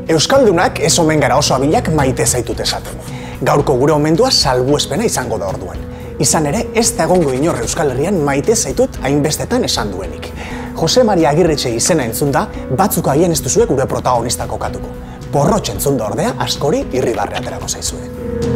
Euskaldunak ez omen gara oso abilak maite zaitut esaten. Gaurko gure omendua salbuespena izango da orduan. Izan ere, ez da egongo inor Euskal Herrian maite zaitut hainbestetan esan duenik. Jose Maria Agirretxe izena entzun da, batzuk agian ez duzue gure protagonista kokatuko. Porrotx entzun da ordea, askori irribarre aterako zaizue.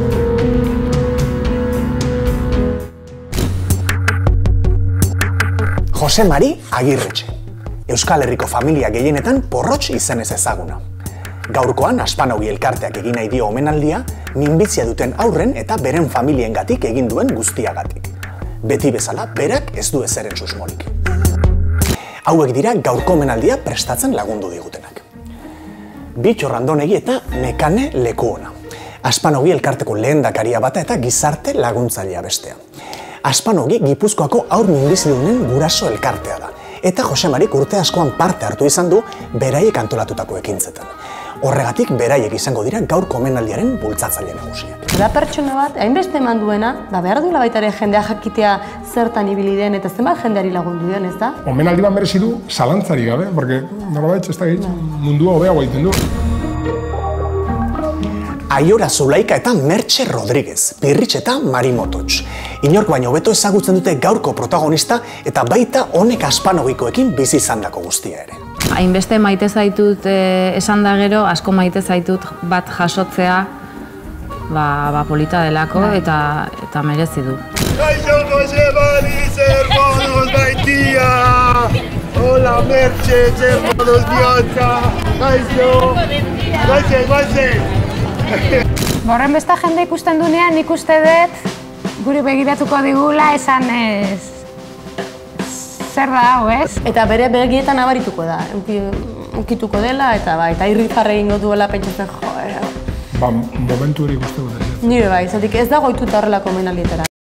Jose Mari Agirretxe. Euskal Herriko familia gehienetan Porrotx izenez ezaguna. Gaurkoan Aspanogi elkarteak egin nahi dio omenaldia, minbizia duten aurren eta beren familiengatik egin duen guztiagatik. Beti bezala, berak ez du ezeren susmorik. Hauek dira gaurko omenaldia prestatzen lagundu digutenak. Bitxo Randonegi eta Nekane Lekuona. Aspanogi elkarteko lehendakaria bata eta gizarte laguntzailea bestea. Aspanogi Gipuzkoako aur minbizidunen guraso elkartea da. Eta Jose Marik urte askoan parte hartu izan du beraiek antolatutako ekintzetan. Horregatik beraiek izango dira gaurko omenaldiaren bultzatzaile nagusiak. Da pertsona bat, hainbeste eman duena, behar duela baita ere jendea jakitea zertan ibili den eta zenbat jendeari lagundu dion, ez da? Omenaldi bat merezi du zalantzari gabe, porque nolabait ez da mundua hobeago egiten du. Aiora Zulaika eta Mertxe Rodríguez, Pirritx eta Mari Mototx. Inork baino hobeto ezagutzen dute gaurko protagonista eta baita honek Aspanogikoekin bizi izandako guztia ere. Hainbeste maite zaitut esan da gero, asko maite zaitut bat jasotzea polita delako eta merezi du. Kaixo Jose Mari, hermanos Baitia! Hola Mertxe, hermanos bihotza! Kaixo! Goazen! Horren besta jende ikusten dunean nik uste dut guri begiratuko digula esan ez zer da hau, ez? Eta bere begietan abarituko da, ukituko dela eta irrifarre egingo duela pentsatzen jo. Momentu hori guzti dut. Nire bai, zatik ez da goituta horrelako omenaldietara.